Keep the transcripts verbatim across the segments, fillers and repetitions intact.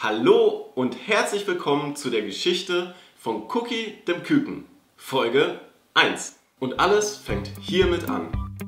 Hallo und herzlich willkommen zu der Geschichte von Cookie dem Küken, Folge eins. Und alles fängt hiermit an.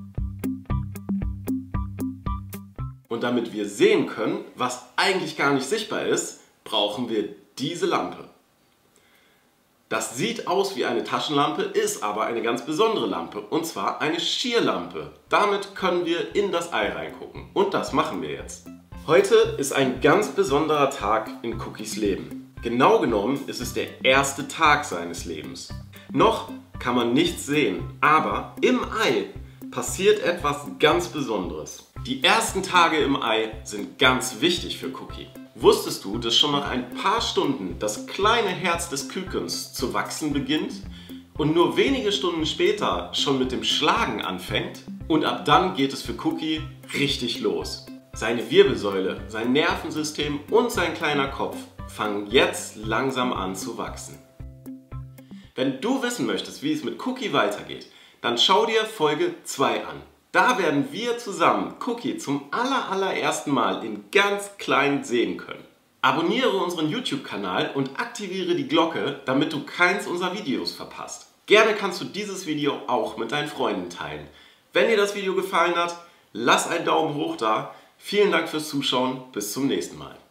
Und damit wir sehen können, was eigentlich gar nicht sichtbar ist, brauchen wir diese Lampe. Das sieht aus wie eine Taschenlampe, ist aber eine ganz besondere Lampe, und zwar eine Schierlampe. Damit können wir in das Ei reingucken und das machen wir jetzt. Heute ist ein ganz besonderer Tag in Cookies Leben. Genau genommen ist es der erste Tag seines Lebens. Noch kann man nichts sehen, aber im Ei passiert etwas ganz Besonderes. Die ersten Tage im Ei sind ganz wichtig für Cookie. Wusstest du, dass schon nach ein paar Stunden das kleine Herz des Kükens zu wachsen beginnt und nur wenige Stunden später schon mit dem Schlagen anfängt? Und ab dann geht es für Cookie richtig los. Seine Wirbelsäule, sein Nervensystem und sein kleiner Kopf fangen jetzt langsam an zu wachsen. Wenn du wissen möchtest, wie es mit Cookie weitergeht, dann schau dir Folge zwei an. Da werden wir zusammen Cookie zum aller, allerersten Mal in ganz klein sehen können. Abonniere unseren YouTube-Kanal und aktiviere die Glocke, damit du keins unserer Videos verpasst. Gerne kannst du dieses Video auch mit deinen Freunden teilen. Wenn dir das Video gefallen hat, lass einen Daumen hoch da. Vielen Dank fürs Zuschauen, bis zum nächsten Mal.